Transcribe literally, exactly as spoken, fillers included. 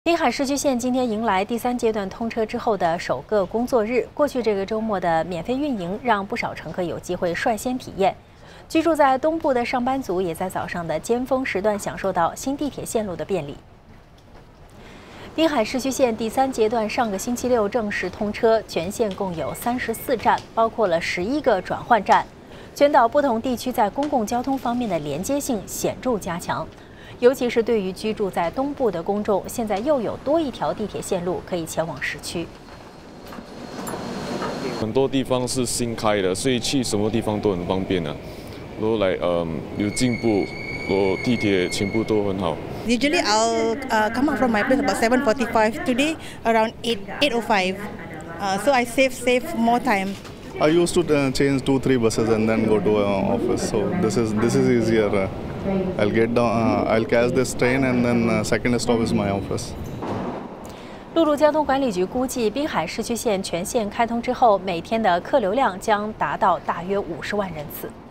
滨海市区线今天迎来第三阶段通车之后的首个工作日。过去这个周末的免费运营，让不少乘客有机会率先体验。居住在东部的上班族也在早上的尖峰时段享受到新地铁线路的便利。滨海市区线第三阶段上个星期六正式通车，全线共有三十四站，包括了十一个转换站。全岛不同地区在公共交通方面的连接性显著加强。 尤其是对于居住在东部的公众，现在又有多一条地铁线路可以前往市区。 很多地方是新开的，所以去什么地方都很方便啊。然后来，嗯，有进步，然后地铁全部都很好。 Usually I'll uh, come out from my place about seven forty-five. Today around eight eight oh five. Uh, so I save save more time. I used to uh, change two three buses and then go to uh, office. So this is this is easier. Uh, I'll get down. Uh, I'll catch this train and then uh, second stop is my office. 陆路交通管理局估计，滨海市区线全线开通之后，每天的客流量将达到大约五十万人次。